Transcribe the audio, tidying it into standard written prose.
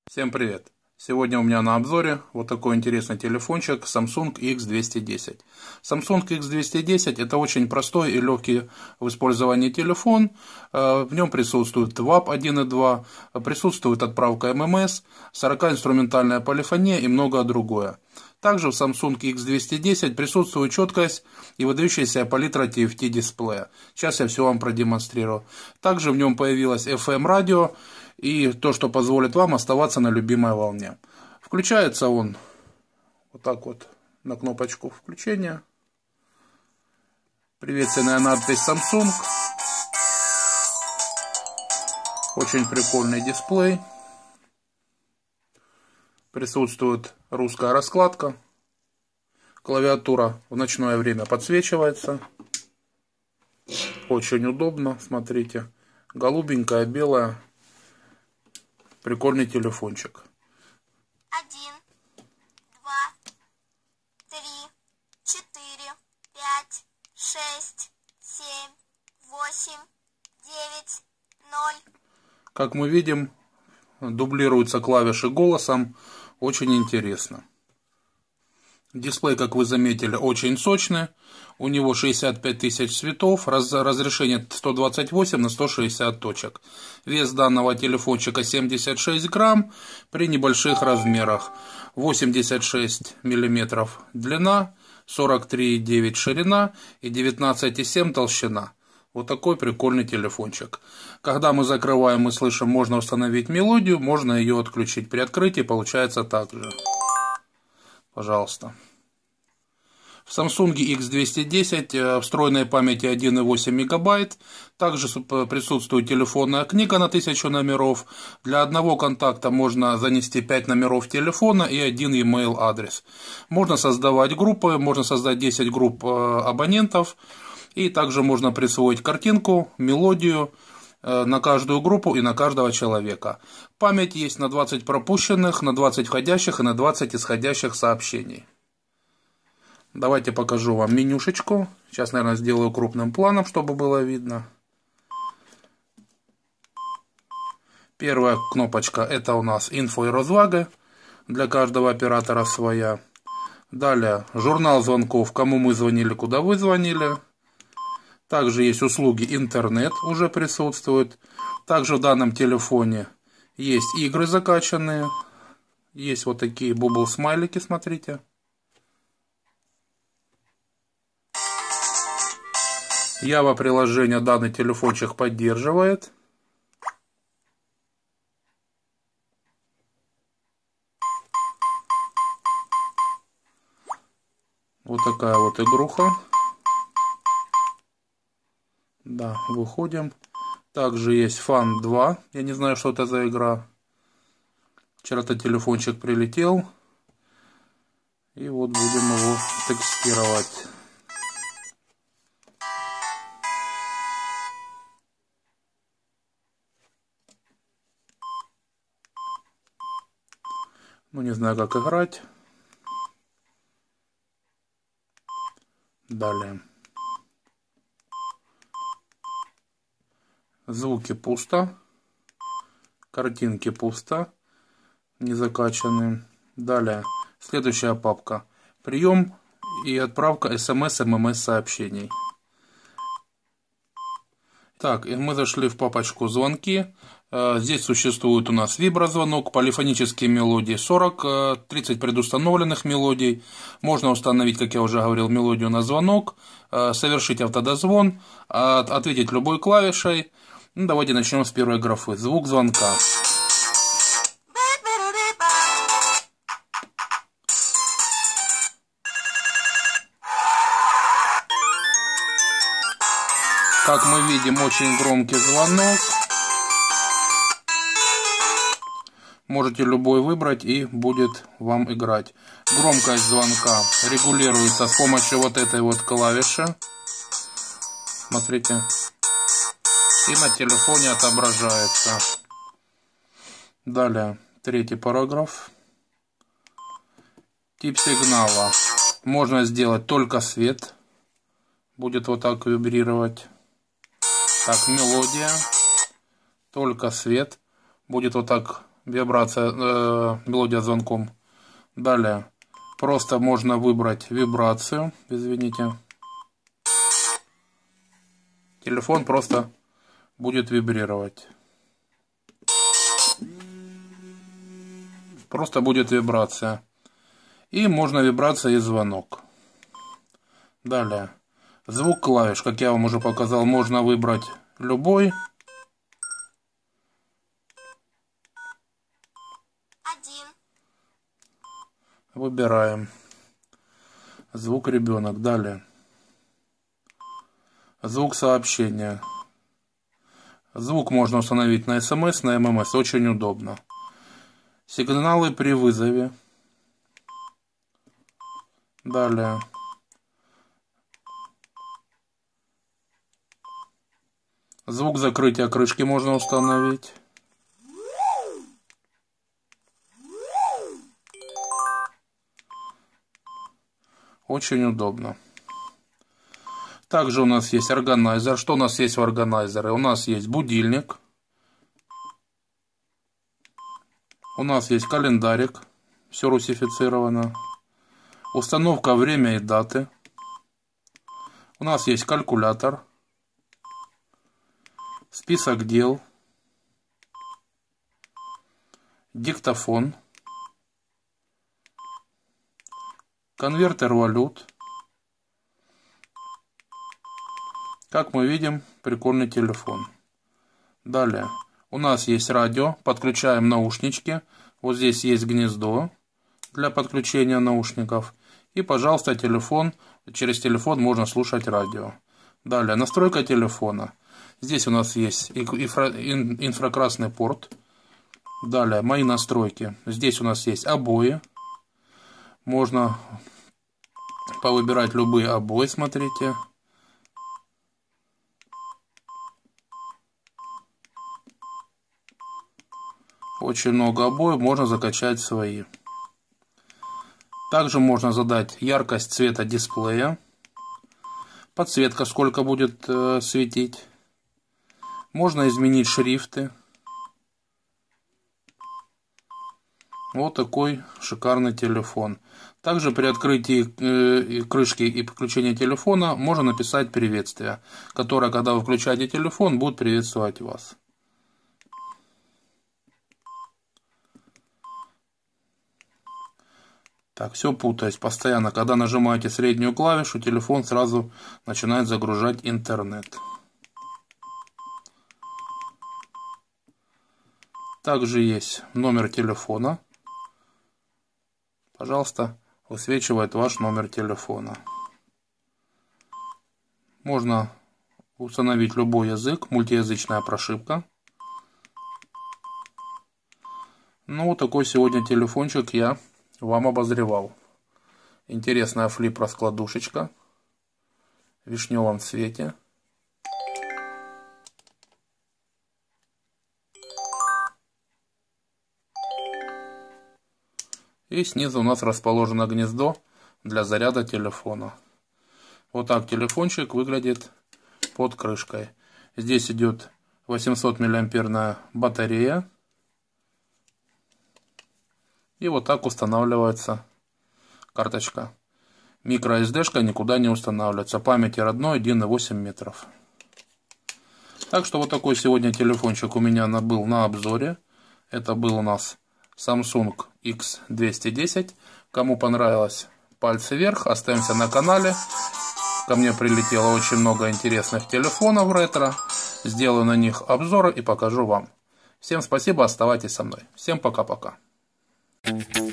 Всем привет! Сегодня у меня на обзоре вот такой интересный телефончик Samsung X210. Samsung X210 это очень простой и легкий в использовании телефон. В нем присутствует WAP 1.2, присутствует отправка ММС, 40-инструментальная полифония и многое другое. Также в Samsung X210 присутствует четкость и выдающаяся палитра TFT дисплея. Сейчас я все вам продемонстрирую. Также в нем появилось FM радио и то, что позволит вам оставаться на любимой волне. Включается он вот так вот на кнопочку включения. Приветственная надпись Samsung. Очень прикольный дисплей. Присутствует русская раскладка. Клавиатура в ночное время подсвечивается. Очень удобно, смотрите. Голубенькая, белая. Прикольный телефончик. 1, 2, 3, 4, 5, 6, 7, 8, 9, 0. Как мы видим, дублируются клавиши голосом. Очень интересно. Дисплей, как вы заметили, очень сочный. У него 65 тысяч цветов, разрешение 128 на 160 точек. Вес данного телефончика 76 грамм при небольших размерах. 86 миллиметров длина, 43,9 ширина и 19,7 толщина. Вот такой прикольный телефончик. Когда мы закрываем и слышим, можно установить мелодию, можно ее отключить. При открытии получается так же. Пожалуйста. В Samsung X210 встроенной памяти 1,8 мегабайт. Также присутствует телефонная книга на 1000 номеров. Для одного контакта можно занести 5 номеров телефона и 1 e-mail адрес. Можно создавать группы, можно создать 10 групп абонентов. И также можно присвоить картинку, мелодию на каждую группу и на каждого человека. Память есть на 20 пропущенных, на 20 входящих и на 20 исходящих сообщений. Давайте покажу вам менюшечку. Сейчас, наверное, сделаю крупным планом, чтобы было видно. Первая кнопочка — это у нас инфо и розваги. Для каждого оператора своя. Далее журнал звонков, кому мы звонили, куда вы звонили. Также есть услуги интернет, уже присутствуют. Также в данном телефоне есть игры закачанные. Есть вот такие бубл-смайлики, смотрите. Java приложение данный телефончик поддерживает. Вот такая вот игруха. Да, выходим. Также есть Fun 2. Я не знаю, что это за игра. Вчера-то телефончик прилетел. И вот будем его тестировать. Ну, не знаю, как играть. Далее. Звуки пусто. Картинки пусто. Не закачаны. Далее. Следующая папка. Прием и отправка смс, ММС сообщений. Так, и мы зашли в папочку звонки. Здесь существует у нас виброзвонок, полифонические мелодии 40, 30 предустановленных мелодий. Можно установить, как я уже говорил, мелодию на звонок, совершить автодозвон, ответить любой клавишей. Ну, давайте начнем с первой графы. Звук звонка. Как мы видим, очень громкий звонок. Можете любой выбрать и будет вам играть. Громкость звонка регулируется с помощью вот этой вот клавиши. Смотрите. И на телефоне отображается. Далее, третий параграф. Тип сигнала. Можно сделать только свет. Будет вот так вибрировать. Так, мелодия. Только свет. Будет вот так вибрация, мелодия звонком. Далее просто можно выбрать вибрацию, извините. Телефон просто будет вибрировать. Просто будет вибрация. И можно вибрация и звонок. Далее. Звук клавиш, как я вам уже показал, можно выбрать любой. 1. Выбираем. Звук ребенок. Далее. Звук сообщения. Звук можно установить на СМС, на ММС. Очень удобно. Сигналы при вызове. Далее. Звук закрытия крышки можно установить. Очень удобно. Также у нас есть органайзер. Что у нас есть в органайзере? У нас есть будильник. У нас есть календарик. Все русифицировано. Установка время и даты. У нас есть калькулятор. Список дел. Диктофон. Конвертер валют. Как мы видим, прикольный телефон. Далее. У нас есть радио. Подключаем наушнички. Вот здесь есть гнездо для подключения наушников. И, пожалуйста, телефон. Через телефон можно слушать радио. Далее. Настройка телефона. Здесь у нас есть инфракрасный порт. Далее. Мои настройки. Здесь у нас есть обои. Можно повыбирать любые обои, смотрите. Очень много обоев, можно закачать свои. Также можно задать яркость цвета дисплея. Подсветка сколько будет светить. Можно изменить шрифты. Вот такой шикарный телефон. Также при открытии крышки и подключении телефона можно написать приветствие, которое, когда вы включаете телефон, будет приветствовать вас. Так, все путаюсь постоянно. Когда нажимаете среднюю клавишу, телефон сразу начинает загружать интернет. Также есть номер телефона. Пожалуйста, высвечивает ваш номер телефона. Можно установить любой язык, мультиязычная прошивка. Ну, вот такой сегодня телефончик я вам обозревал. Интересная флип-раскладушечка в вишневом цвете. И снизу у нас расположено гнездо для заряда телефона. Вот так телефончик выглядит под крышкой. Здесь идет 800 мАh батарея. И вот так устанавливается карточка. MicroSD-шка никуда не устанавливается. Памяти родной 1,8 метров. Так что вот такой сегодня телефончик у меня был на обзоре. Это был у нас Samsung X210. Кому понравилось, пальцы вверх. Остаемся на канале. Ко мне прилетело очень много интересных телефонов ретро. Сделаю на них обзоры и покажу вам. Всем спасибо, оставайтесь со мной. Всем пока-пока.